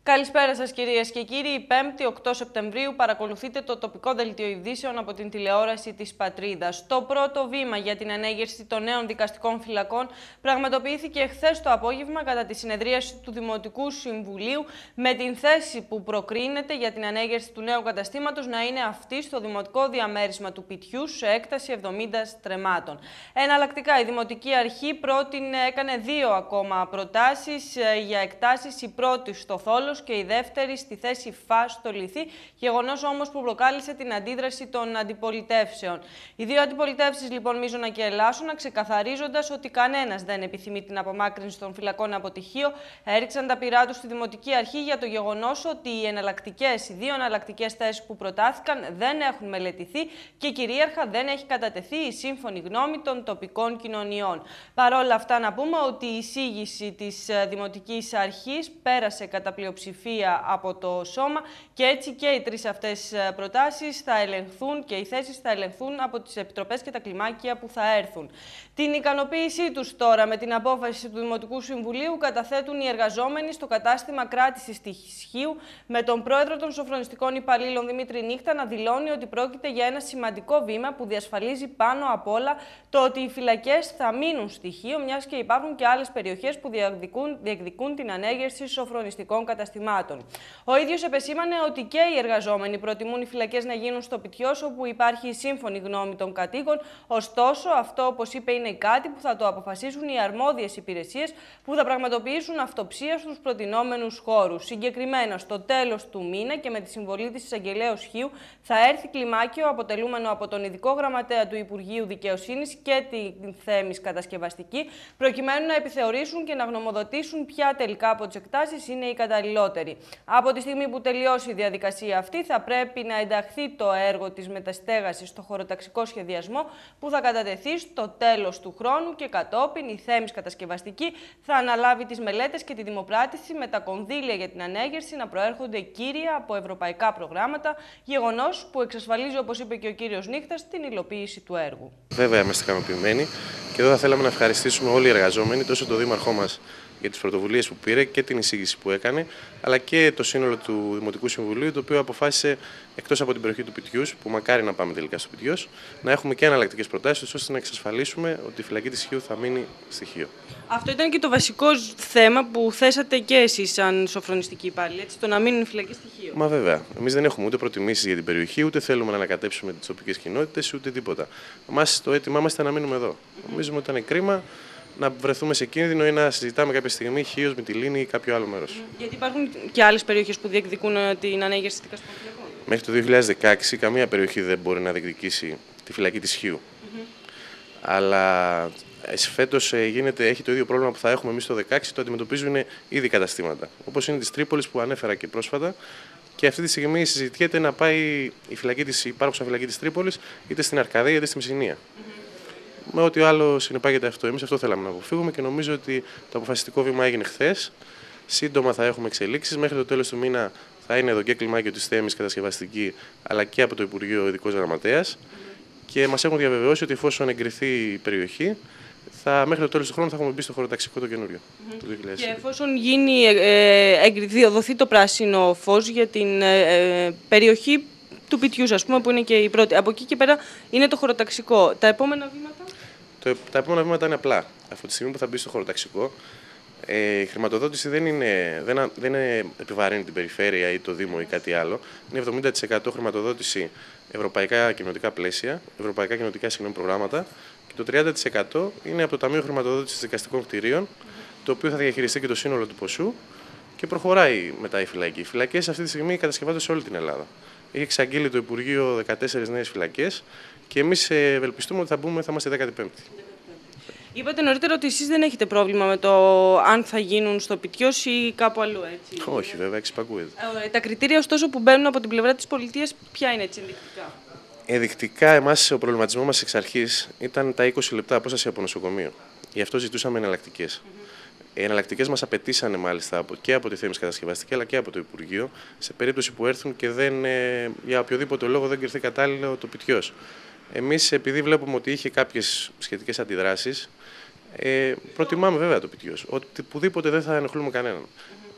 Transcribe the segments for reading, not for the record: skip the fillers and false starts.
Καλησπέρα σας κυρίες και κύριοι. 5η 8 Σεπτεμβρίου παρακολουθείτε το τοπικό δελτίο ειδήσεων από την τηλεόραση της Πατρίδας. Το πρώτο βήμα για την ανέγερση των νέων δικαστικών φυλακών πραγματοποιήθηκε χθες το απόγευμα κατά τη συνεδρίαση του Δημοτικού Συμβουλίου με την θέση που προκρίνεται για την ανέγερση του νέου καταστήματος να είναι αυτή στο δημοτικό διαμέρισμα του Πιτιού σε έκταση 70 στρεμμάτων. Εναλλακτικά η Δημοτική Αρχή έκανε δύο ακόμα προτάσεις για εκτάσεις, η πρώτη στο Θόλος και η δεύτερη στη θέση Φα στο Λιθί, γεγονός όμως που προκάλεσε την αντίδραση των αντιπολιτεύσεων. Οι δύο αντιπολιτεύσεις λοιπόν, Μίζωνα και Ελάσσονα, ξεκαθαρίζοντας ότι κανένας δεν επιθυμεί την απομάκρυνση των φυλακών από τυχείο, έριξαν τα πυρά τους στη Δημοτική Αρχή για το γεγονός ότι οι δύο εναλλακτικές θέσεις που προτάθηκαν δεν έχουν μελετηθεί και κυρίαρχα δεν έχει κατατεθεί η σύμφωνη γνώμη των τοπικών κοινωνιών. Παρ' όλα αυτά, να πούμε ότι η εισήγηση της Δημοτικής Αρχής πέρασε κατά πλειοψηφία από το Σώμα και έτσι και οι τρεις αυτές προτάσεις θα ελεγχθούν και οι θέσεις θα ελεγχθούν από τις επιτροπές και τα κλιμάκια που θα έρθουν. Την ικανοποίησή τους τώρα με την απόφαση του Δημοτικού Συμβουλίου καταθέτουν οι εργαζόμενοι στο κατάστημα κράτησης στοιχείου, με τον πρόεδρο των σοφρονιστικών υπαλλήλων Δημήτρη Νύχτα να δηλώνει ότι πρόκειται για ένα σημαντικό βήμα που διασφαλίζει πάνω απ' όλα το ότι οι φυλακές θα μείνουν στοιχείο, μιας και υπάρχουν και άλλες περιοχές που διεκδικούν την ανέγερση σοφρονιστικών καταστημάτων. Ο ίδιος επεσήμανε ότι και οι εργαζόμενοι προτιμούν οι φυλακές να γίνουν στο Πιτιός, όπου υπάρχει η σύμφωνη γνώμη των κατοίκων. Ωστόσο, αυτό, όπως είπε, είναι κάτι που θα το αποφασίσουν οι αρμόδιες υπηρεσίες που θα πραγματοποιήσουν αυτοψία στους προτινόμενους χώρους. Συγκεκριμένα, στο τέλος του μήνα και με τη συμβολή της εισαγγελέως Χίου, θα έρθει κλιμάκιο αποτελούμενο από τον Ειδικό Γραμματέα του Υπουργείου Δικαιοσύνης και την Θέμης Κατασκευαστική, προκειμένου να επιθεωρήσουν και να γνωμοδοτήσουν ποια τελικά από τις εκτάσεις είναι η καταλληλότερη. Από τη στιγμή που τελειώσει η διαδικασία αυτή, θα πρέπει να ενταχθεί το έργο της μεταστέγασης στο χωροταξικό σχεδιασμό που θα κατατεθεί στο τέλος του χρόνου και κατόπιν η Θέμης Κατασκευαστική θα αναλάβει τις μελέτες και τη δημοπράτηση με τα κονδύλια για την ανέγερση να προέρχονται κύρια από ευρωπαϊκά προγράμματα, γεγονός που εξασφαλίζει, όπως είπε και ο κύριος Νύχτας, την υλοποίηση του έργου. Βέβαια, είμαστε ικανοποιημένοι και εδώ θα θέλαμε να ευχαριστήσουμε όλοι οι εργαζόμενοι, τόσο το δήμαρχό μας για τις πρωτοβουλίες που πήρε και την εισήγηση που έκανε, αλλά και το σύνολο του Δημοτικού Συμβουλίου, το οποίο αποφάσισε εκτός από την περιοχή του Πιτιούς, που μακάρι να πάμε τελικά στο Πιτιός, να έχουμε και εναλλακτικές προτάσεις, ώστε να εξασφαλίσουμε ότι η φυλακή της Χίου θα μείνει στοιχείο. Αυτό ήταν και το βασικό θέμα που θέσατε και εσείς, σαν σοφρονιστικοί υπάλληλοι, έτσι, το να μείνουν οι φυλακές στοιχείο. Μα βέβαια. Εμείς δεν έχουμε ούτε προτιμήσεις για την περιοχή, ούτε θέλουμε να ανακατέψουμε τις τοπικές κοινότητες, ούτε τίποτα. Εμάς το αίτημά μας ήταν να μείνουμε εδώ. Νομίζουμε ότι ήταν κρίμα να βρεθούμε σε κίνδυνο ή να συζητάμε κάποια στιγμή Χίος, Μυτιλήνη ή κάποιο άλλο μέρος. Γιατί υπάρχουν και άλλες περιοχές που διεκδικούν την ανέγερση δικαστικών φυλακών. Μέχρι το 2016 καμία περιοχή δεν μπορεί να διεκδικήσει τη φυλακή της Χίου. Αλλά φέτος έχει το ίδιο πρόβλημα που θα έχουμε εμείς το 2016, το αντιμετωπίζουν ήδη καταστήματα. Όπως είναι της Τρίπολης που ανέφερα και πρόσφατα. Και αυτή τη στιγμή συζητιέται να πάει η υπάρχουσα φυλακή της Τρίπολης είτε στην Αρκαδία είτε στη Μεσσηνία. Με ό,τι άλλο συνεπάγεται αυτό. Εμείς αυτό θέλαμε να αποφύγουμε και νομίζω ότι το αποφασιστικό βήμα έγινε χθες. Σύντομα θα έχουμε εξελίξεις. Μέχρι το τέλος του μήνα θα είναι εδώ και κλιμάκιο της Θέμης Κατασκευαστική, αλλά και από το Υπουργείο Ειδικός Γραμματέας. Και μας έχουν διαβεβαιώσει ότι εφόσον εγκριθεί η περιοχή, μέχρι το τέλος του χρόνου θα έχουμε μπει στο χωροταξικό το καινούριο. Το 2020. Και εφόσον δοθεί το πράσινο φως για την περιοχή του Πιτιούς, ας πούμε, που είναι και η πρώτη. Από εκεί και πέρα είναι το χωροταξικό. Τα επόμενα βήματα? Τα επόμενα βήματα είναι απλά. Από τη στιγμή που θα μπει στο χωροταξικό, η χρηματοδότηση δεν επιβαρύνει την περιφέρεια ή το Δήμο ή κάτι άλλο. Είναι 70% χρηματοδότηση ευρωπαϊκά κοινοτικά πλαίσια, ευρωπαϊκά κοινοτικά προγράμματα και το 30% είναι από το Ταμείο Χρηματοδότησης Δικαστικών Κτηρίων, το οποίο θα διαχειριστεί και το σύνολο του ποσού και προχωράει μετά η φυλακή. Οι φυλακές αυτή τη στιγμή κατασκευάζονται σε όλη την Ελλάδα. Έχει εξαγγείλει το Υπουργείο 14 νέες φυλακές και εμείς ευελπιστούμε ότι θα είμαστε 15η. Είπατε νωρίτερα ότι εσείς δεν έχετε πρόβλημα με το αν θα γίνουν στο Πιτιός ή κάπου αλλού, έτσι. Όχι, βέβαια, εξυπακούεται. Τα κριτήρια, ωστόσο, που μπαίνουν από την πλευρά της πολιτείας, ποια είναι έτσι ενδεικτικά? Ενδεικτικά, εμάς ο προβληματισμός μας εξ αρχής ήταν τα 20 λεπτά απόσταση από νοσοκομείο. Γι' αυτό ζητούσαμε εναλλακτικές. Οι εναλλακτικές μας απαιτήσανε μάλιστα και από τη Θέμης Κατασκευαστική αλλά και από το Υπουργείο, σε περίπτωση που έρθουν και για οποιοδήποτε λόγο δεν κριθεί κατάλληλο το Πιτιός. Εμείς, επειδή βλέπουμε ότι είχε κάποιες σχετικές αντιδράσεις, προτιμάμε βέβαια το Πιτιός. Οπουδήποτε δεν θα ενοχλούμε κανέναν.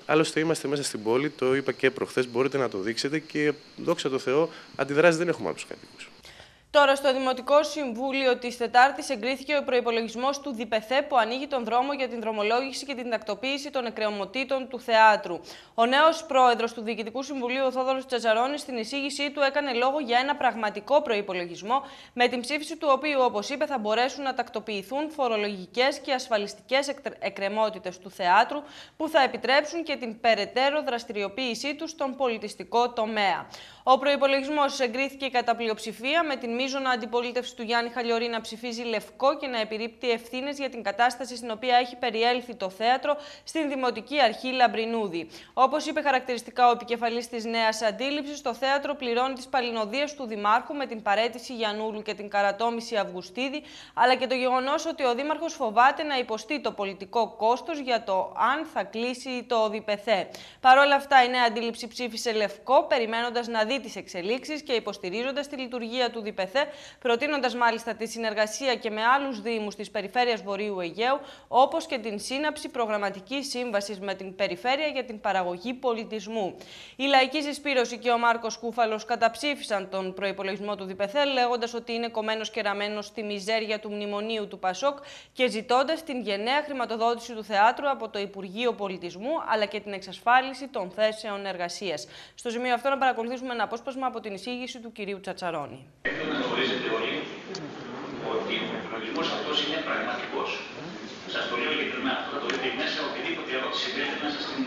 Άλλωστε, είμαστε μέσα στην πόλη, το είπα και προχθές, μπορείτε να το δείξετε και δόξα τω Θεώ, αντιδράσεις δεν έχουμε άλλους κατοίκους. Τώρα, στο Δημοτικό Συμβούλιο της Τετάρτης εγκρίθηκε ο προϋπολογισμός του ΔΙΠΕΘΕ που ανοίγει τον δρόμο για την δρομολόγηση και την τακτοποίηση των εκκρεμωτήτων του θεάτρου. Ο νέος πρόεδρος του Διοικητικού Συμβουλίου, ο Θόδωρος Τσατσαρώνης, στην εισήγησή του έκανε λόγο για ένα πραγματικό προϋπολογισμό, με την ψήφιση του οποίου, όπως είπε, θα μπορέσουν να τακτοποιηθούν φορολογικές και ασφαλιστικές εκκρεμότητες του θεάτρου, που θα επιτρέψουν και την περαιτέρω δραστηριοποίησή του στον πολιτιστικό τομέα. Ο προϋπολογισμός εγκρίθηκε κατά πλειοψηφία, με την μείζωνα αντιπολίτευση του Γιάννη Χαλιορή να ψηφίζει λευκό και να επιρρύπτει ευθύνες για την κατάσταση στην οποία έχει περιέλθει το θέατρο στην Δημοτική Αρχή Λαμπρινούδη. Όπως είπε χαρακτηριστικά ο επικεφαλής της Νέας Αντίληψης, το θέατρο πληρώνει τις παλινοδίες του Δημάρχου με την παραίτηση Γιαννούλου και την καρατόμηση Αυγουστίδη, αλλά και το γεγονός ότι ο Δήμαρχος φοβάται να υποστεί το πολιτικό κόστος για το αν θα κλείσει το ΔΙΠΕΘΕ. Παρ' όλα αυτά, η Νέα Αντίληψη ψήφισε λευκό, περιμένοντας να δει τις εξελίξεις και υποστηρίζοντας τη λειτουργία του ΔΙΠΕΘΕ, προτείνοντας μάλιστα τη συνεργασία και με άλλους δήμους της Περιφέρειας Βορείου Αιγαίου, όπως και την σύναψη προγραμματικής σύμβασης με την Περιφέρεια για την παραγωγή πολιτισμού. Η Λαϊκή Συσπήρωση και ο Μάρκος Κούφαλος καταψήφισαν τον προϋπολογισμό του ΔΙΠΕΘΕ, λέγοντας ότι είναι κομμένος και ραμμένος στη μιζέρια του μνημονίου του ΠΑΣΟΚ και ζητώντας την γενναία χρηματοδότηση του θεάτρου από το Υπουργείο Πολιτισμού, αλλά και την εξασφάλιση των θέσεων εργασίας. Στο σημείο αυτό να παρακολουθήσουμε ένα απόσπασμα από την εισήγηση του κυρίου Τσατσαρώνη. Θέλω να γνωρίζετε όλοι ότι ο προϋπολογισμός αυτός είναι πραγματικός. Σας το λέω ειλικρινά, αυτό θα το δείτε μέσα, οποιαδήποτε ερώτηση βρείτε μέσα στην.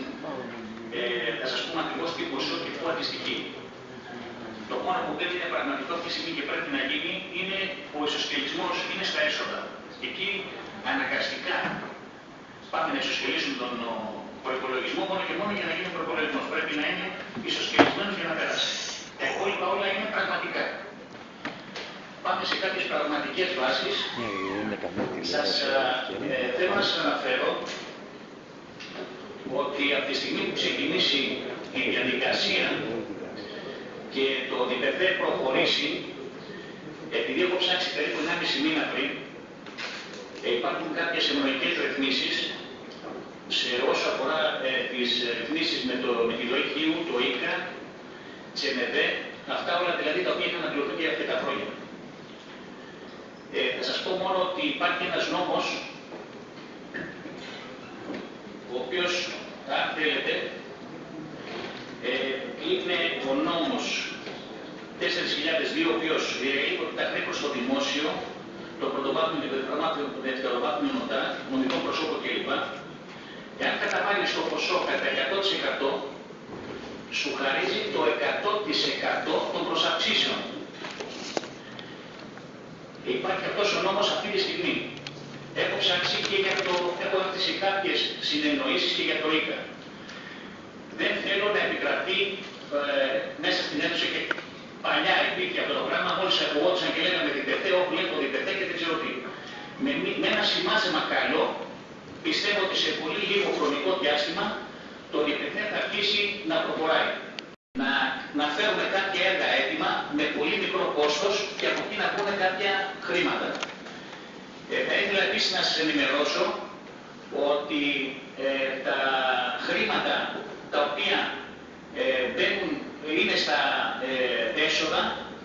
Θα σας πούμε ακριβώς τι ποσό και πού αντιστοιχεί. Το μόνο που δεν είναι πραγματικό αυτή τη στιγμή και πρέπει να γίνει είναι ο ισοσκελισμός είναι στα έσοδα. Εκεί αναγκαστικά πάμε να ισοσκελίσουμε τον προϋπολογισμό μόνο και μόνο για να γίνει ο προϋπολογισμός. Πρέπει να είναι ισοσκελισμένος για να περάσει. Τα υπόλοιπα όλα είναι πραγματικά. Πάμε σε κάποιες πραγματικές βάσεις. Θέλω να σας αναφέρω ότι από τη στιγμή που ξεκινήσει η διαδικασία και το ΔΙΠΕΘΕ προχωρήσει, επειδή έχω ψάξει περίπου 1,5 μήνα πριν, υπάρχουν κάποιες ευνοϊκές ρυθμίσεις σε όσο αφορά τις ρυθμίσεις με τη ροή χείου, το ΙΚΑ, ΤΣΕΝΕΔΕ, αυτά όλα δηλαδή τα οποία είχαν αναπληρωθεί για αρκετά χρόνια. Θα σας πω μόνο ότι υπάρχει ένας νόμος, ο οποίος, αν θέλετε, είναι ο νόμος 4.002, ο οποίος λέει ότι τα χρέη προς το δημόσιο, το πρωτοβάθμιο και το δευτεροβάθμιο νοτά, νομικό προσώπο κλπ. Εάν καταβάλεις το ποσό κατά 100%, σου χαρίζει το 100% των προσαυξήσεων. Υπάρχει αυτός ο νόμος αυτή τη στιγμή. Έχω ψάξει και για το. Έχω αφήσει κάποιες συνεννοήσεις και για το ΙΚΑ. Δεν θέλω να επικρατεί μέσα στην αίθουσα και παλιά υπήρχε αυτό το πράγμα. Μόλις ακουγόντουσαν και λέγαμε ΔΙΠΕΘΕ, όπου λέει το ΔΙΠΕΘΕ και δεν ξέρω τι. Με ένα σημάζεμα καλό, πιστεύω ότι σε πολύ λίγο χρονικό διάστημα το ΔΙΠΕΘΕ θα αρχίσει να προχωράει. Να φέρουμε κάποια έργα έτοιμα με πολύ μικρό κόστος και από εκεί να πούμε κάποια χρήματα. Θα ήθελα επίσης να σας ενημερώσω ότι τα χρήματα τα οποία είναι στα έσοδα,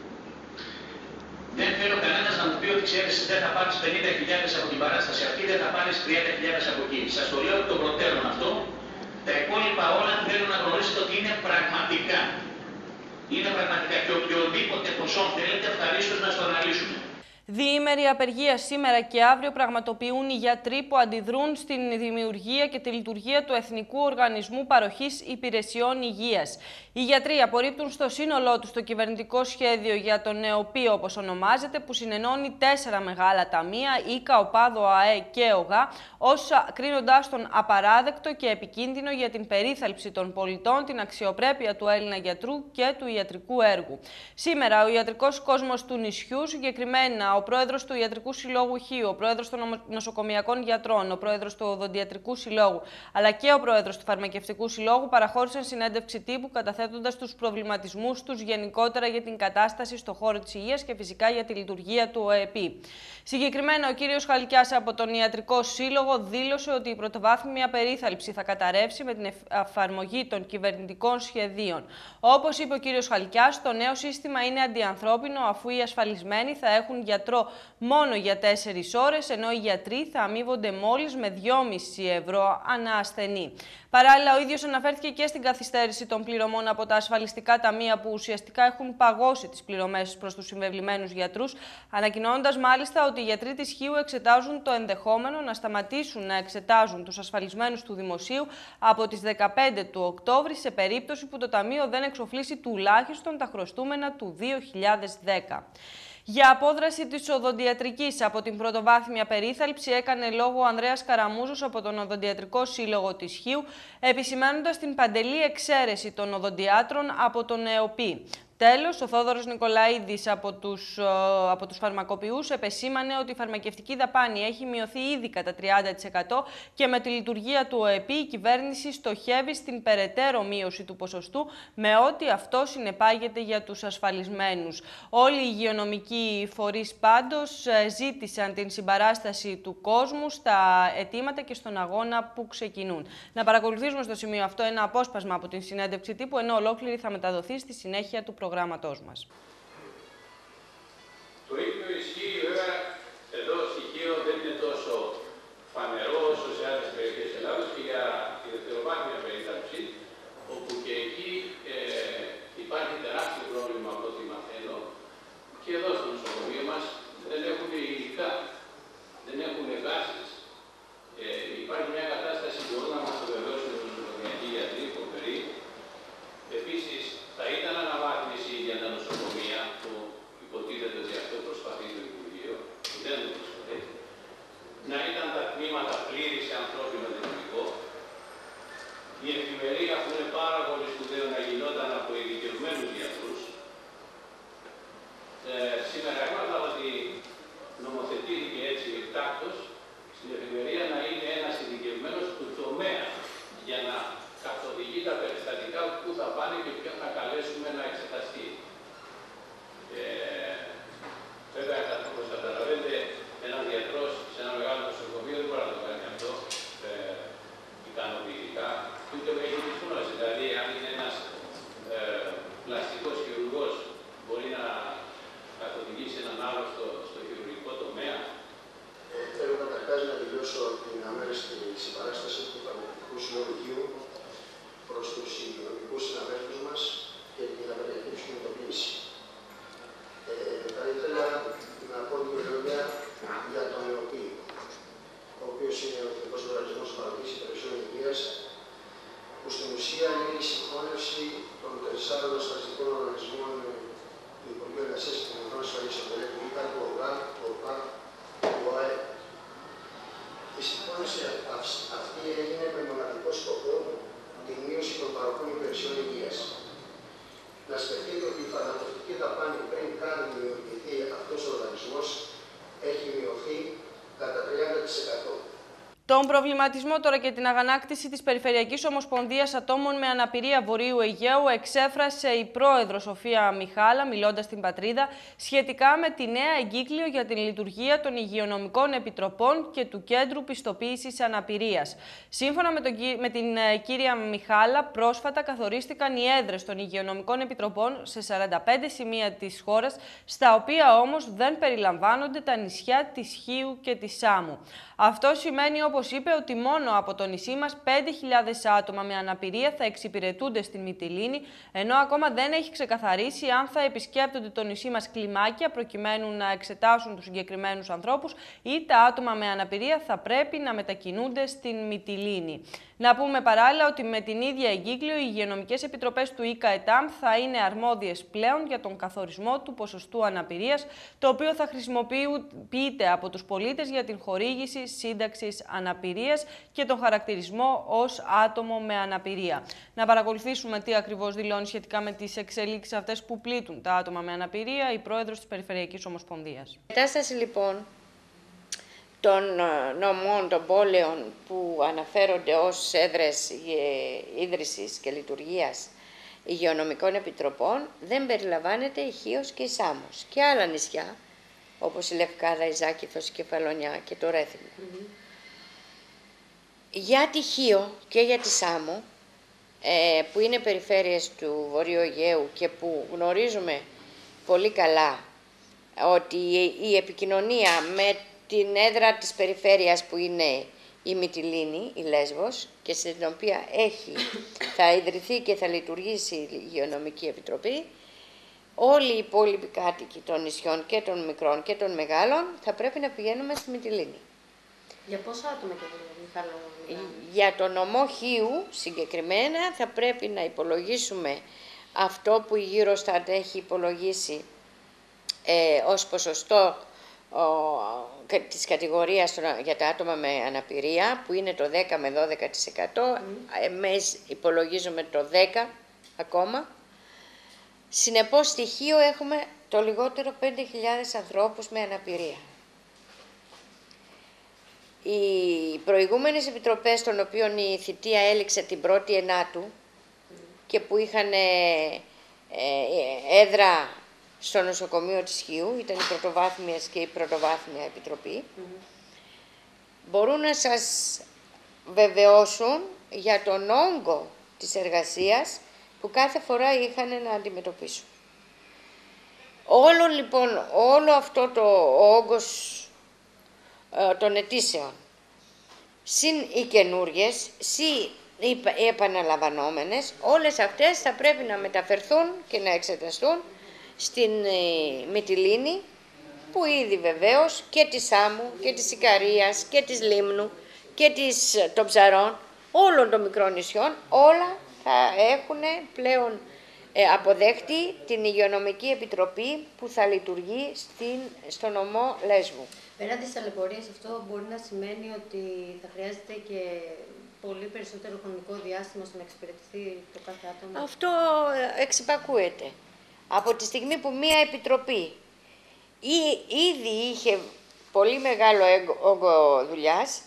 δεν θέλω κανένας να μου πει ότι ξέρεις δεν θα πάρεις 50.000 από την παράσταση αυτή, δεν θα πάρεις 30.000 από εκεί. Σας το λέω από τον προτέρων αυτό. Τα υπόλοιπα όλα θέλω να γνωρίσετε ότι είναι πραγματικά. Είναι πραγματικά και οποιοδήποτε ποσό θέλετε ευχαρίστως να στο αναλύσουμε. Διήμερη απεργία σήμερα και αύριο πραγματοποιούν οι γιατροί που αντιδρούν στην δημιουργία και τη λειτουργία του Εθνικού Οργανισμού Παροχής Υπηρεσιών Υγείας. Οι γιατροί απορρίπτουν στο σύνολό τους το κυβερνητικό σχέδιο για τον ΕΟΠΗ, όπως ονομάζεται, που συνενώνει 4 μεγάλα ταμεία, ΙΚΑ, ΟΠΑΔ, ΟΑΕ και ΟΓΑ, όσα κρίνοντάς τον απαράδεκτο και επικίνδυνο για την περίθαλψη των πολιτών, την αξιοπρέπεια του Έλληνα γιατρού και του ιατρικού έργου. Σήμερα ο ιατρικός κόσμος του νησιού, συγκεκριμένα Βήμα, ο πρόεδρος του Ιατρικού Συλλόγου Χίου, ο πρόεδρος των Νοσοκομιακών Γιατρών, ο πρόεδρος του Οδοντιατρικού Συλλόγου, αλλά και ο πρόεδρος του Φαρμακευτικού Συλλόγου παραχώρησαν συνέντευξη τύπου καταθέτοντας τους προβληματισμούς τους γενικότερα για την κατάσταση στο χώρο της υγείας και φυσικά για τη λειτουργία του ΟΕΠΗ. Συγκεκριμένα, ο κύριος Χαλκιάς από τον Ιατρικό Σύλλογο δήλωσε ότι η πρωτοβάθμια περίθαλψη θα καταρρεύσει με την εφαρμογή των κυβερνητικών σχεδίων. Όπως είπε ο κύριος Χαλκιάς, το νέο σύστημα είναι αντιανθρώπινο, αφού οι ασφαλισμένοι θα έχουν γιατρό μόνο για 4 ώρες, ενώ οι γιατροί θα αμείβονται μόλις με 2,5 ευρώ ανά ασθενή. Παράλληλα, ο ίδιος αναφέρθηκε και στην καθυστέρηση των πληρωμών από τα ασφαλιστικά ταμεία που ουσιαστικά έχουν παγώσει τις πληρωμές προς τους συμβεβλημένους γιατρούς, ανακοινώνοντας μάλιστα ότι οι γιατροί της Χίου εξετάζουν το ενδεχόμενο να σταματήσουν να εξετάζουν τους ασφαλισμένους του δημοσίου από τις 15 του Οκτώβρη, σε περίπτωση που το Ταμείο δεν εξοφλήσει τουλάχιστον τα χρωστούμενα του 2010. Για απόδραση της οδοντιατρικής από την πρωτοβάθμια περίθαλψη έκανε λόγο ο Ανδρέας Καραμούζος από τον Οδοντιατρικό Σύλλογο της Χίου, επισημαίνοντας την παντελή εξαίρεση των οδοντιάτρων από τον ΕΟΠΗ. Τέλος, ο Θόδωρος Νικολαίδης από τους φαρμακοποιούς επεσήμανε ότι η φαρμακευτική δαπάνη έχει μειωθεί ήδη κατά 30% και με τη λειτουργία του ΟΕΠΗ η κυβέρνηση στοχεύει στην περαιτέρω μείωση του ποσοστού, με ό,τι αυτό συνεπάγεται για τους ασφαλισμένους. Όλοι οι υγειονομικοί φορείς πάντως ζήτησαν την συμπαράσταση του κόσμου στα αιτήματα και στον αγώνα που ξεκινούν. Να παρακολουθήσουμε στο σημείο αυτό ένα απόσπασμα από την συνέντευξη τύπου, ενώ ολόκληρη θα μεταδοθεί στη συνέχεια του προγράμματός μας. Το ίδιο ισχύει βέβαια εδώ στοιχείο δεν είναι τόσο φανερό όσο σε άλλες περιοχές της Ελλάδος και για τη δευτεροβάθμια περίθαλψη, όπου και εκεί υπάρχει τεράστιο πρόβλημα από ό,τι μαθαίνω και εδώ στο νοσοκομείο μας δεν έχουν υλικά, δεν έχουν εγκάσεις. Υπάρχει μια κατάσταση που μπορούν να μας το βεβαιώσουν οι νοσοκομιακοί γιατροί, φοβεροί. Επίσης, θα ήταν αναβάθμιση για τα νοσοκομεία, που υποτίθεται ότι αυτό προσπαθεί το Υπουργείο, που δεν το προσπαθεί, να ήταν τα τμήματα πλήρη σε ανθρώπινο δυναμικό. Η εφημερία, που είναι πάρα πολύ σπουδαίο να γινόταν από ειδικευμένους γιατρούς. Σήμερα έμαθα ότι νομοθετήθηκε έτσι εκτάκτως στην εφημερία να είναι ένας ειδικευμένος του τομέα για να καθοδηγεί τα περιστατικά που θα πάνε και ποιον θα καλέσουμε να εξεταστεί. Βέβαια, όπως καταλαβαίνετε, ένας γιατρός σε ένα μεγάλο νοσοκομείο δεν μπορεί να το κάνει αυτό ικανοποιητικά. Ούτε με έχει τις γνώσεις. Δηλαδή, αν είναι ένας πλαστικός χειρουργός, μπορεί να καθοδηγήσει έναν άλλο στο χειρουργικό τομέα. Θέλω καταρχάς να δηλώσω την αμέριστη συμπαράσταση του Φαρμακευτικού Συλλόγου Χίου προς τους υγειονομικούς συναδέλφους μας και την απαραίτητη τους κινητοποίηση. Θα ήθελα να πω δύο λόγια για τον ΕΟΠΗ, ο οποίος είναι ο Εθνικός Οργανισμός Παροχής Υπηρεσιών Υγείας, που στην ουσία είναι η συγχώνευση των 4 ασφαλιστικών οργανισμών του Υπουργείου Εργασίας και Κοινωνικών Ασφαλίσεων, του ΙΚΑ, του ΟΓΑ, του ΟΠΑ, του ΟΑΕ. Η συγχώνευση αυτή έγινε με μοναδικό σκοπό τη μείωση των παροχών υπηρεσιών υγείας. Να σκεφτείτε ότι η φαρμακευτική δαπάνη πριν καν δημιουργηθεί αυτός ο οργανισμός έχει μειωθεί κατά 30%. Τον προβληματισμό τώρα και την αγανάκτηση της Περιφερειακής Ομοσπονδίας Ατόμων με Αναπηρία Βορείου Αιγαίου εξέφρασε η πρόεδρος Σοφία Μιχάλα, μιλώντας στην Πατρίδα, σχετικά με τη νέα εγκύκλιο για την λειτουργία των υγειονομικών επιτροπών και του Κέντρου Πιστοποίησης Αναπηρίας. Σύμφωνα με την κυρία Μιχάλα, πρόσφατα καθορίστηκαν οι έδρες των υγειονομικών επιτροπών σε 45 σημεία της χώρας, στα οποία όμως δεν περιλαμβάνονται τα νησιά της Χίου και της Σάμου. Αυτό σημαίνει, όπως είπε, ότι μόνο από το νησί μας 5.000 άτομα με αναπηρία θα εξυπηρετούνται στην Μυτιλήνη, ενώ ακόμα δεν έχει ξεκαθαρίσει αν θα επισκέπτονται το νησί μας κλιμάκια προκειμένου να εξετάσουν τους συγκεκριμένους ανθρώπους ή τα άτομα με αναπηρία θα πρέπει να μετακινούνται στην Μυτιλήνη. Να πούμε παράλληλα ότι με την ίδια εγκύκλιο οι υγειονομικές επιτροπές του ΙΚΑ-ΕΤΑΜ θα είναι αρμόδιες πλέον για τον καθορισμό του ποσοστού αναπηρίας, το οποίο θα χρησιμοποιείται από τους πολίτες για την χορήγηση σύνταξης αναπηρίας και τον χαρακτηρισμό ως άτομο με αναπηρία. Να παρακολουθήσουμε τι ακριβώς δηλώνει σχετικά με τις εξελίξεις αυτές που πλήττουν τα άτομα με αναπηρία η πρόεδρος της Περιφερειακής Ομοσπονδίας. Η κατάσταση λοιπόν των νομών, των πόλεων που αναφέρονται ως έδρες ίδρυσης και λειτουργίας υγειονομικών επιτροπών δεν περιλαμβάνεται η Χίος και η Σάμος και άλλα νησιά όπως η Λευκάδα, η Ζάκηθος, η Κεφαλονιά και το Ρέθυμνο. Για τη Χίο και για τη Σάμο, που είναι περιφέρειες του Βορείου Αιγαίου και που γνωρίζουμε πολύ καλά ότι η επικοινωνία με την έδρα της περιφέρειας που είναι η Μυτιλήνη, η Λέσβος, και στην οποία θα ιδρυθεί και θα λειτουργήσει η Υγειονομική Επιτροπή, όλοι οι υπόλοιποι κάτοικοι των νησιών και των μικρών και των μεγάλων θα πρέπει να πηγαίνουμε στη Μυτιλήνη. Για πόσα άτομα και Μιχάλο? Για το νομό Χίου συγκεκριμένα θα πρέπει να υπολογίσουμε αυτό που η Eurostat έχει υπολογίσει ως ποσοστό της κατηγορίας για τα άτομα με αναπηρία, που είναι το 10 με 12%. Εμείς υπολογίζουμε το 10 ακόμα. Συνεπώς στη Χίο έχουμε το λιγότερο 5.000 ανθρώπους με αναπηρία. Οι προηγούμενες επιτροπές, των οποίων η θητεία έληξε την 1η Ενάτου και που είχαν έδρα στο νοσοκομείο της Χίου, ήταν οι πρωτοβάθμιες και η πρωτοβάθμια επιτροπή, μπορούν να σας βεβαιώσουν για τον όγκο της εργασίας που κάθε φορά είχαν να αντιμετωπίσουν. Όλο αυτό το όγκος των αιτήσεων, συν οι καινούριες, συν οι επαναλαμβανόμενες, όλες αυτές θα πρέπει να μεταφερθούν και να εξεταστούν στην Μυτιλήνη, που ήδη βεβαίως και της Σάμου και της Ικαρίας και της Λίμνου και των Ψαρών, όλων των μικρών νησιών, όλα θα έχουν πλέον αποδέχτη την Υγειονομική Επιτροπή που θα λειτουργεί στο νομό Λέσβου. Πέραν της ταλαιπωρίας, αυτό μπορεί να σημαίνει ότι θα χρειάζεται και πολύ περισσότερο χρονικό διάστημα ώστε να εξυπηρετηθεί το κάθε άτομο. Αυτό εξυπακούεται. Από τη στιγμή που μία επιτροπή ήδη είχε πολύ μεγάλο όγκο δουλειάς,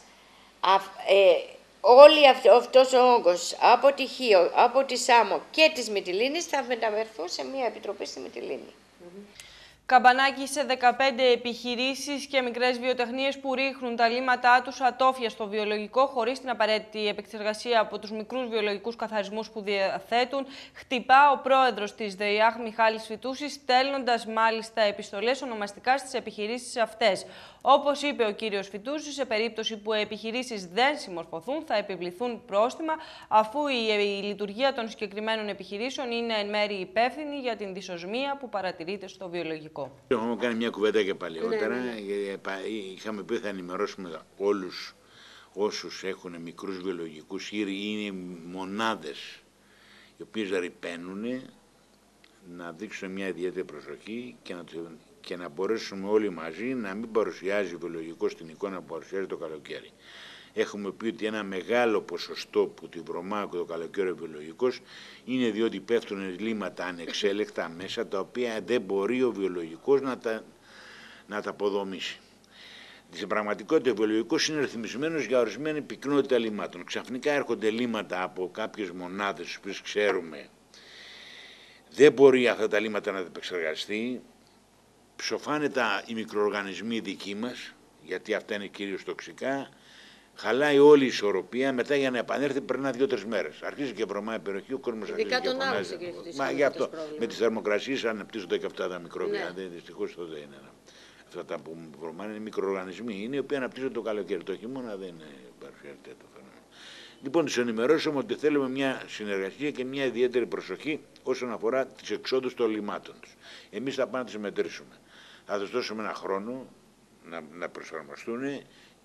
αυτός ο όγκος από τη Χίο, από τη Σάμο και της Μυτιλήνης θα μεταφερθούν σε μία επιτροπή στη Μυτιλήνη. Καμπανάκι σε 15 επιχειρήσεις και μικρές βιοτεχνίες που ρίχνουν τα λίματά τους ατόφια στο βιολογικό χωρίς την απαραίτητη επεξεργασία από τους μικρούς βιολογικούς καθαρισμούς που διαθέτουν, χτυπά ο πρόεδρος της ΔΕΙΑΧ Μιχάλης Φυτούσης, στέλνοντας μάλιστα επιστολές ονομαστικά στις επιχειρήσεις αυτές. Όπως είπε ο κύριος Φυτούσης, σε περίπτωση που οι επιχειρήσεις δεν συμμορφωθούν, θα επιβληθούν πρόστιμα, αφού η λειτουργία των συγκεκριμένων επιχειρήσεων είναι εν μέρει υπεύθυνη για την δυσοσμία που παρατηρείται στο βιολογικό. Έχουμε κάνει μια κουβέντα και παλαιότερα. Είχαμε πει θα ενημερώσουμε όλους όσους έχουν μικρούς βιολογικούς ή είναι μονάδες οι οποίες ρυπαίνουν, να δείξουν μια ιδιαίτερη προσοχή και να μπορέσουμε όλοι μαζί να μην παρουσιάζει βιολογικό στην εικόνα που παρουσιάζει το καλοκαίρι. Έχουμε πει ότι ένα μεγάλο ποσοστό που τη βρωμά και το καλοκαίρι ο βιολογικός είναι διότι πέφτουν λίματα ανεξέλεκτα μέσα, τα οποία δεν μπορεί ο βιολογικός να τα αποδομήσει. Στην πραγματικότητα ο βιολογικός είναι ρυθμισμένος για ορισμένη πυκνότητα λιμάτων. Ξαφνικά έρχονται λίματα από κάποιες μονάδες, τις οποίες ξέρουμε δεν μπορεί αυτά τα λίματα να τα επεξεργαστεί. Ψοφάνε οι μικροοργανισμοί δικοί μας, γιατί αυτά είναι κυρίως τοξικά. Χαλάει όλη η ισορροπία, μετά για να επανέλθει περνά 2-3 μέρες. Αρχίζει και βρωμάει η περιοχή, ο κόσμος αρχίζει και φωνάζει. Μα γι' αυτό με τις θερμοκρασίες αναπτύσσονται και αυτά τα μικρόβια. Ναι. Δυστυχώς αυτό δεν είναι. Αυτά τα που βρωμάνε είναι μικροοργανισμοί, είναι οι οποίοι αναπτύσσονται το καλοκαίρι. Το χειμώνα δεν παρουσιάζεται το φαινόμενο. Λοιπόν, τους ενημερώσαμε ότι θέλουμε μια συνεργασία και μια ιδιαίτερη προσοχή όσον αφορά τις εξόδους των λιμάτων τους. Εμείς θα πάμε να τις μετρήσουμε. Θα τους δώσουμε ένα χρόνο να προσαρμοστούν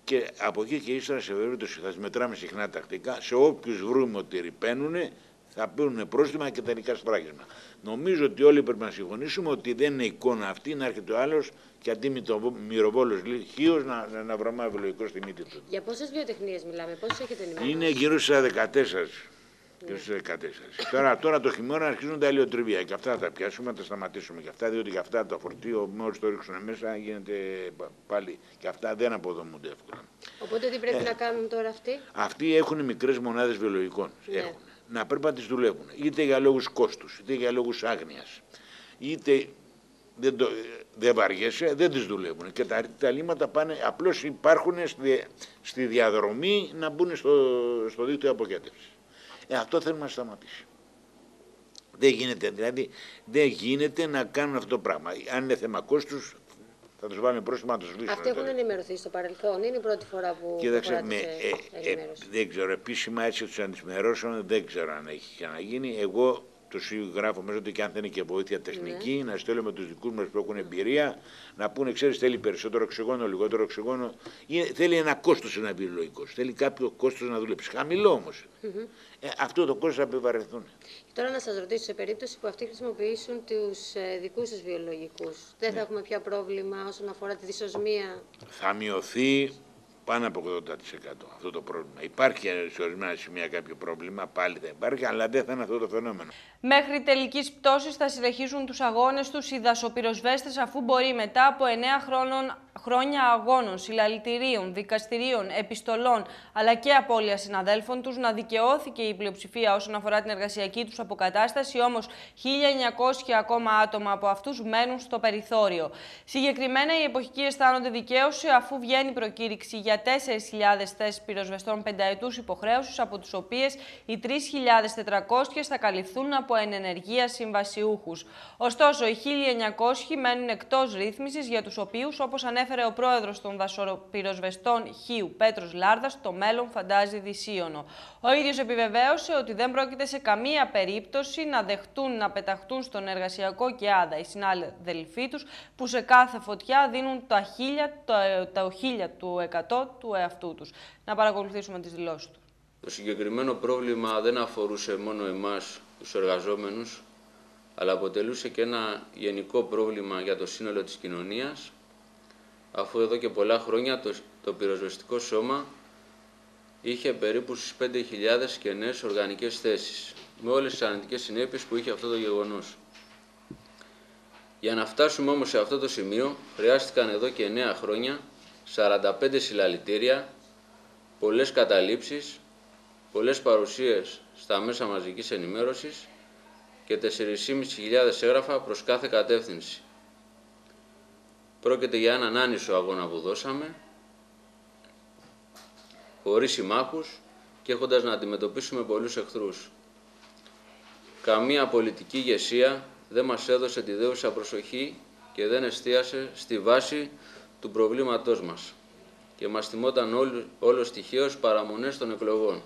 Και από εκεί και ύστερα, σε περίπτωση θα τις μετράμε συχνά τακτικά, σε όποιους βρούμε ότι ρηπαίνουν, θα παίρνουν πρόστιμα και τελικά σφράγισμα. Νομίζω ότι όλοι πρέπει να συμφωνήσουμε ότι δεν είναι εικόνα αυτή να έρχεται ο άλλος και αντί μυροβόλος χίος να βρωμάει βιολογικό στη μύτη του. Για πόσες βιοτεχνίες μιλάμε, πόσες έχετε ενημερώσει? Είναι γύρω στις 14. Τώρα το χειμώνα αρχίζουν τα ηλιοτριβία και αυτά θα τα πιάσουμε, θα τα σταματήσουμε και αυτά, διότι και αυτά το φορτίο μόλις το ρίξουν μέσα γίνεται πάλι και αυτά δεν αποδομούνται εύκολα. Οπότε τι πρέπει να κάνουν τώρα αυτοί? Αυτοί έχουν μικρές μονάδες βιολογικών. Ναι. Να πρέπει να τις δουλεύουν, είτε για λόγους κόστους, είτε για λόγους άγνοιας, είτε δεν βαριέσαι, δεν τις δουλεύουν. Και τα λίμματα πάνε, απλώς υπάρχουν στη διαδρομή να μπουν στο δίκτυο αποκέντευσης. Αυτό θέλουμε να σταματήσει. Δεν γίνεται, δηλαδή, δεν γίνεται να κάνουν αυτό το πράγμα. Αν είναι θέμα κόστους, θα τους βάλουν πρόστιμα να τους σβήσουν. Αυτοί έχουν ενημερωθεί στο παρελθόν, είναι η πρώτη φορά που ενημέρωση? Δεν ξέρω, επίσημα έτσι τους ενημερώσουν, δεν ξέρω αν έχει ξαναγίνει. Εγώ το γράφω μέσα ότι και αν θέλει και βοήθεια τεχνική, να στέλνω με τους δικούς μας που έχουν εμπειρία, να πούνε, ξέρεις, θέλει περισσότερο οξυγόνο, λιγότερο οξυγόνο. Θέλει ένα κόστος ένα βιολογικός. Θέλει κάποιο κόστος να δουλέψει. Χαμηλό όμως. Αυτό το κόστος θα επιβαρυνθούν. Τώρα να σας ρωτήσω, σε περίπτωση που αυτοί χρησιμοποιήσουν τους δικούς τους βιολογικούς, δεν θα έχουμε πια πρόβλημα όσον αφορά τη δυσοσμία? Θα μειωθεί πάνω από 80% αυτό το πρόβλημα. Υπάρχει σε ορισμένα σημεία κάποιο πρόβλημα, πάλι δεν υπάρχει, αλλά δεν θα είναι αυτό το φαινόμενο. Μέχρι τελικής πτώσης θα συνεχίσουν τους αγώνες τους οι δασοπυροσβέστες, αφού μπορεί μετά από 9 χρόνια αγώνων, συλλαλητηρίων, δικαστηρίων, επιστολών αλλά και απώλεια συναδέλφων τους να δικαιώθηκε η πλειοψηφία όσον αφορά την εργασιακή τους αποκατάσταση, όμως 1.900 ακόμα άτομα από αυτούς μένουν στο περιθώριο. Συγκεκριμένα οι εποχικοί αισθάνονται δικαίωση αφού βγαίνει προκήρυξη για 4.000 θέσεις πυροσβεστών πενταετούς υποχρέωσης, από τις οποίες οι 3.400 θα καλυφθούν από ενενεργεία συμβασιούχους. Ωστόσο, οι 1.900 μένουν εκτός ρύθμισης, για τους οποίους, όπως ανέφερε ο πρόεδρος των δασοπυροσβεστών Χίου, Πέτρος Λάρδας, το μέλλον φαντάζει δυσίωνο. Ο ίδιος επιβεβαίωσε ότι δεν πρόκειται σε καμία περίπτωση να δεχτούν να πεταχτούν στον εργασιακό ΚΕΑΔΑ οι συνάδελφοί τους, που σε κάθε φωτιά δίνουν το 1000% του εαυτού τους. Να παρακολουθήσουμε τις δηλώσεις του. Το συγκεκριμένο πρόβλημα δεν αφορούσε μόνο εμάς, τους εργαζόμενους, αλλά αποτελούσε και ένα γενικό πρόβλημα για το σύνολο της κοινωνίας, αφού εδώ και πολλά χρόνια το πυροσβεστικό σώμα είχε περίπου στις 5.000 κενές οργανικές θέσεις, με όλες τις αρνητικές συνέπειες που είχε αυτό το γεγονός. Για να φτάσουμε όμως σε αυτό το σημείο, χρειάστηκαν εδώ και 9 χρόνια, 45 συλλαλητήρια, πολλές καταλήψεις, πολλές παρουσίες στα μέσα μαζικής ενημέρωσης και 4.500 έγγραφα προς κάθε κατεύθυνση. Πρόκειται για έναν άνισο αγώνα που δώσαμε, χωρίς συμμάχους και έχοντας να αντιμετωπίσουμε πολλούς εχθρούς. Καμία πολιτική ηγεσία δεν μας έδωσε τη δέουσα προσοχή και δεν εστίασε στη βάση του προβλήματός μας και μας θυμόταν όλος τυχαίως παραμονές των εκλογών.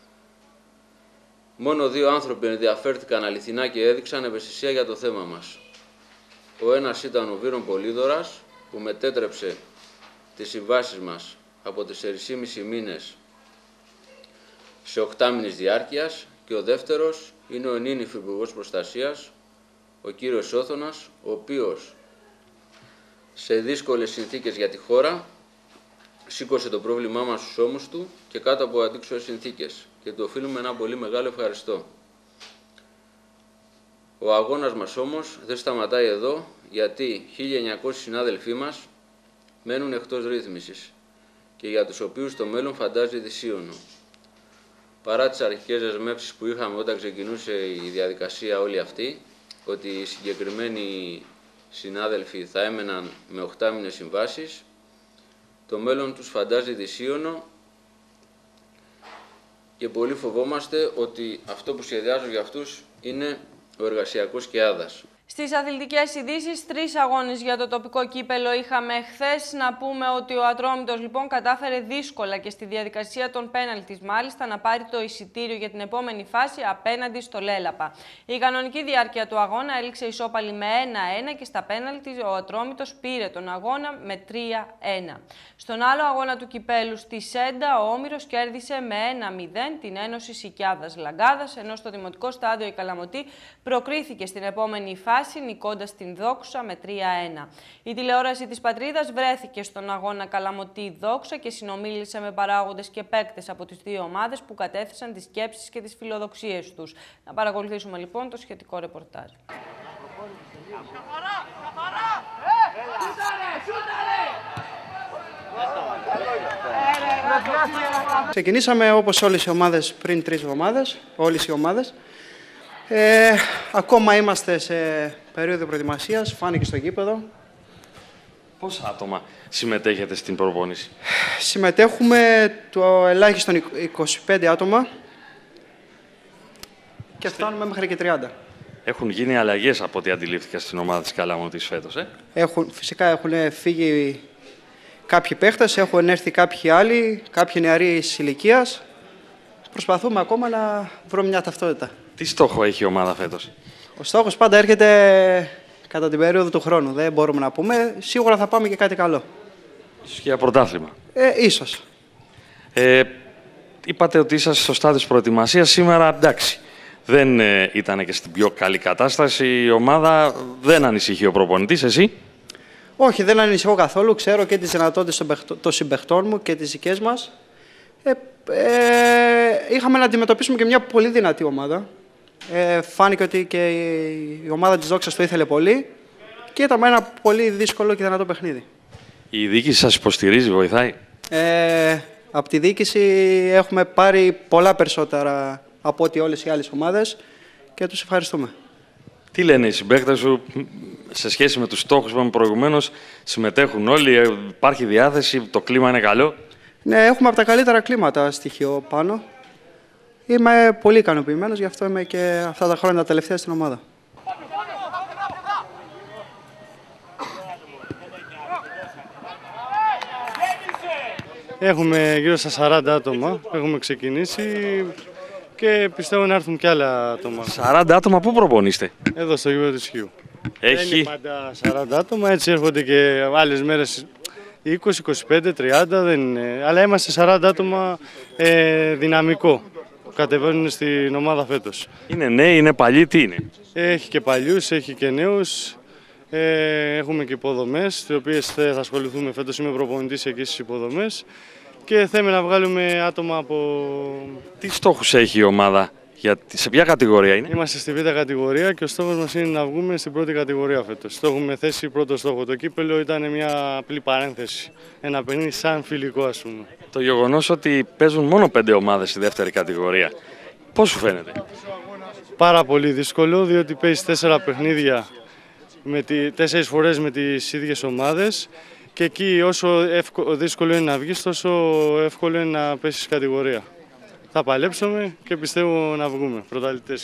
Μόνο 2 άνθρωποι ενδιαφέρθηκαν αληθινά και έδειξαν ευαισθησία για το θέμα μας. Ο ένας ήταν ο Βύρον Πολύδωρας, που μετέτρεψε τις συμβάσεις μας από 4,5 μήνες σε 8 μήνες διάρκειας, και ο δεύτερος είναι ο ενήν Υφυπουργός Προστασίας, ο κύριος Όθωνας, ο οποίος σε δύσκολες συνθήκες για τη χώρα σήκωσε το πρόβλημά μας στους ώμους του και κάτω από αντίξωες συνθήκες, και του οφείλουμε ένα πολύ μεγάλο ευχαριστώ. Ο αγώνας μας όμως δεν σταματάει εδώ, γιατί 1.900 συνάδελφοί μας μένουν εκτός ρύθμισης και για τους οποίους το μέλλον φαντάζει δυσίωνο. Παρά τις αρχικές δεσμεύσεις που είχαμε όταν ξεκινούσε η διαδικασία όλη αυτή, ότι οι συγκεκριμένοι συνάδελφοι θα έμεναν με 8 μήνες συμβάσεις, το μέλλον τους φαντάζει δυσίωνο και πολύ φοβόμαστε ότι αυτό που σχεδιάζω για αυτούς είναι ο εργασιακός ΚΕΑΔΑς. Στις αθλητικές ειδήσεις, 3 αγώνες για το τοπικό κύπελο είχαμε χθες. Να πούμε ότι ο Ατρόμητος λοιπόν κατάφερε δύσκολα και στη διαδικασία των πέναλτις μάλιστα να πάρει το εισιτήριο για την επόμενη φάση απέναντι στο Λέλαπα. Η κανονική διάρκεια του αγώνα έληξε ισόπαλη με 1-1 και στα πέναλτις ο Ατρόμητος πήρε τον αγώνα με 3-1. Στον άλλο αγώνα του κυπέλου στη Σέντα, ο Όμηρος κέρδισε με 1-0 την Ένωση Σικιάδας Λαγκάδας, ενώ στο Δημοτικό Στάδιο η Καλαμωτή προκρίθηκε στην επόμενη φάση, νικώντας την Δόξα με 3-1. Η τηλεόραση της Πατρίδας βρέθηκε στον αγώνα Καλαμωτή Δόξα και συνομίλησε με παράγοντες και παίκτες από τις δύο ομάδες που κατέθεσαν τις σκέψεις και τις φιλοδοξίες τους. Να παρακολουθήσουμε λοιπόν το σχετικό ρεπορτάζ. Ξεκινήσαμε όπως όλες οι ομάδες πριν 3 εβδομάδες, όλες οι ομάδες. Ακόμα είμαστε σε περίοδο προετοιμασίας, φάνηκε στο γήπεδο. Πόσα άτομα συμμετέχετε στην προπόνηση? Συμμετέχουμε το ελάχιστον 25 άτομα και φτάνουμε μέχρι και 30. Έχουν γίνει αλλαγές από ό,τι αντιλήφθηκα στην ομάδα της Καλαμωτής φέτος, Φυσικά έχουν φύγει κάποιοι παίχτες, έχουν έρθει κάποιοι άλλοι, κάποιοι νεαρής ηλικίας. Προσπαθούμε ακόμα να βρούμε μια ταυτότητα. Τι στόχο έχει η ομάδα φέτος? Ο στόχος πάντα έρχεται κατά την περίοδο του χρόνου. Δεν μπορούμε να πούμε. Σίγουρα θα πάμε και κάτι καλό. Ίσως και για πρωτάθλημα. Ίσως. Είπατε ότι είσαστε στο στάδιο της προετοιμασίας. Σήμερα, εντάξει, δεν ήταν και στην πιο καλή κατάσταση. Η ομάδα δεν ανησυχεί ο προπονητής, εσύ? Όχι, δεν ανησυχώ καθόλου. Ξέρω και τις δυνατότητες των συμπαιχτών μου και τις δικές μας. Είχαμε να αντιμετωπίσουμε και μια πολύ δυνατή ομάδα. Φάνηκε ότι και η ομάδα της Δόξας το ήθελε πολύ και ήταν ένα πολύ δύσκολο και δυνατό παιχνίδι. Η διοίκηση σας υποστηρίζει, βοηθάει? Από τη διοίκηση έχουμε πάρει πολλά περισσότερα από ό,τι όλες οι άλλες ομάδες και τους ευχαριστούμε. Τι λένε οι συμπαίκτες σου σε σχέση με τους στόχους που είπαμε προηγουμένως? Συμμετέχουν όλοι, υπάρχει διάθεση, το κλίμα είναι καλό? Ναι, έχουμε από τα καλύτερα κλίματα στοιχείο πάνω. Είμαι πολύ ικανοποιημένος, γι' αυτό είμαι και αυτά τα χρόνια τα τελευταία στην ομάδα. Έχουμε γύρω στα 40 άτομα, έχουμε ξεκινήσει και πιστεύω να έρθουν και άλλα άτομα. 40 άτομα πού προπονείστε? Εδώ στο γήπεδο της Χιού. Έχει... Δεν είναι πάντα 40 άτομα, έτσι έρχονται και άλλες μέρες 20, 25, 30, δεν είναι. Αλλά είμαστε 40 άτομα δυναμικό που κατεβαίνουν στην ομάδα φέτος. Είναι νέοι, είναι παλιοί, τι είναι? Έχει και παλιούς, έχει και νέους. Έχουμε και υποδομές, τις οποίες θα ασχοληθούμε φέτος. Είμαι προπονητής εκεί στις υποδομές και θέλουμε να βγάλουμε άτομα από... Τι στόχους έχει η ομάδα? Σε ποια κατηγορία είναι? Είμαστε στη Β' κατηγορία και ο στόχος μας είναι να βγούμε στην πρώτη κατηγορία φέτος. Το έχουμε θέσει πρώτο στόχο. Το κύπελο ήταν μια απλή παρένθεση. Ένα παιχνίδι σαν φιλικό, ας πούμε. Το γεγονός ότι παίζουν μόνο 5 ομάδες στη δεύτερη κατηγορία, πώς σου φαίνεται? Πάρα πολύ δύσκολο, διότι παίζεις 4 παιχνίδια 4 φορές με τις ίδιες ομάδες και εκεί όσο δύσκολο είναι να βγεις, τόσο εύκολο είναι να πέσεις κατηγορία. Θα παλέψουμε και πιστεύω να βγούμε πρωταθλητές.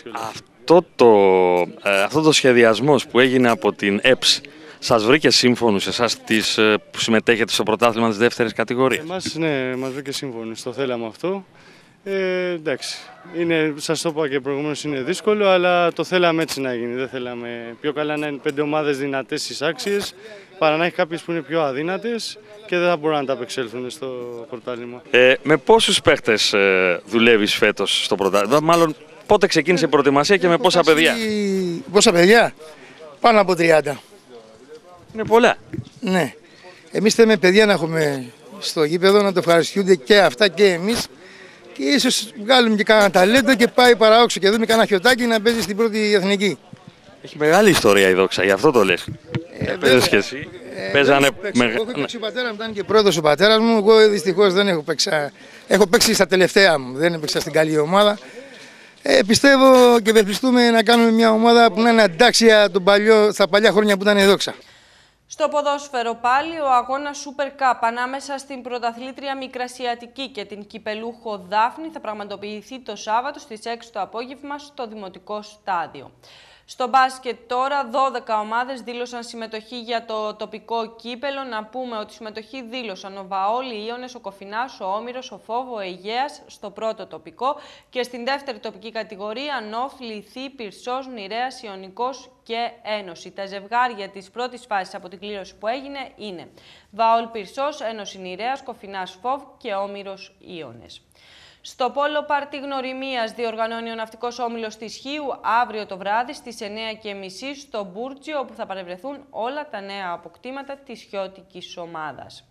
Αυτό το σχεδιασμός που έγινε από την ΕΠΣ σας βρήκε σύμφωνους εσάς που συμμετέχετε στο πρωτάθλημα της δεύτερης κατηγορίας? Εμάς, ναι, μας βρήκε σύμφωνος. Το θέλαμε αυτό. Εντάξει, σας το είπα και προηγουμένως, είναι δύσκολο, αλλά το θέλαμε έτσι να γίνει. Δεν θέλαμε πιο καλά να είναι 5 ομάδες δυνατές στις άξιες, παρά να έχει κάποιες που είναι πιο αδύνατες και δεν θα μπορούν να τα απεξέλθουν στο πρωτάθλημα. Με πόσους παίχτες δουλεύεις φέτος στο πρωτάθλημα? Μάλλον πότε ξεκίνησε η προετοιμασία και με πόσα παιδιά? Πόσα παιδιά? Πάνω από 30. Είναι πολλά. Ναι. Εμείς θέλουμε παιδιά να έχουμε στο γήπεδο, να το ευχαριστούνται και αυτά και εμείς. Και ίσως βγάλουμε και κανένα ταλέντο και πάει παραόξω και δούμε κανένα χιωτάκι να παίζει στην πρώτη εθνική. Έχει μεγάλη ιστορία η Δόξα, γι' αυτό το λες. Παίζεις και εσύ. Παίζανε... Εγώ έχω παίξει, ο πατέρας μου ήταν και πρόεδρος ο πατέρας μου. Εγώ δυστυχώς δεν έχω παίξει. Έχω παίξει στα τελευταία μου, δεν έπαιξα στην καλή ομάδα. Πιστεύω και ευελπιστούμε να κάνουμε μια ομάδα που να είναι αντάξια στα παλιά χρόνια που ήταν η Δόξα. Στο ποδόσφαιρο πάλι, ο αγώνας Super Cup ανάμεσα στην πρωταθλήτρια Μικρασιατική και την κυπελούχο Δάφνη θα πραγματοποιηθεί το Σάββατο στις 6 το απόγευμα στο Δημοτικό Στάδιο. Στο μπάσκετ τώρα, 12 ομάδες δήλωσαν συμμετοχή για το τοπικό κύπελο. Να πούμε ότι συμμετοχή δήλωσαν ο Βαόλ, η Ίωνες, ο Κοφινάς, ο Όμηρος, ο Φόβο, ο Αιγαίας στο πρώτο τοπικό και στην δεύτερη τοπική κατηγορία Νόφ, Λιθή, Πυρσός, Νηρέας, Ιωνικός και Ένωση. Τα ζευγάρια της πρώτης φάσης από την κλήρωση που έγινε είναι Βαόλ Πυρσός, Ένωση Νηρέας, Κοφινάς Φόβ και Όμηρος Ίωνες. Στο πόλο πάρτι γνωριμίας διοργανώνει ο Ναυτικός Όμιλος της Χίου αύριο το βράδυ στις 9:30 στο Μπούρτζιο, όπου θα παρευρεθούν όλα τα νέα αποκτήματα της χιώτικης ομάδας.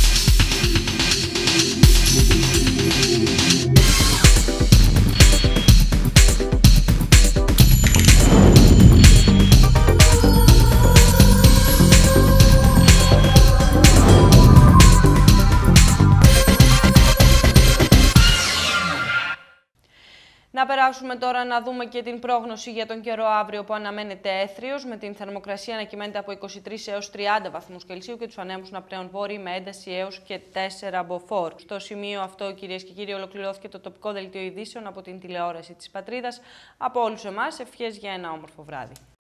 Να περάσουμε τώρα να δούμε και την πρόγνωση για τον καιρό αύριο που αναμένεται έθριος, με την θερμοκρασία να κυμαίνεται από 23 έως 30 βαθμούς Κελσίου και τους ανέμους να πλέον βόρειοι με ένταση έως και 4 μποφόρ. Στο σημείο αυτό, κυρίες και κύριοι, ολοκληρώθηκε το τοπικό δελτίο ειδήσεων από την τηλεόραση της Πατρίδας. Από όλους εμάς, ευχές για ένα όμορφο βράδυ.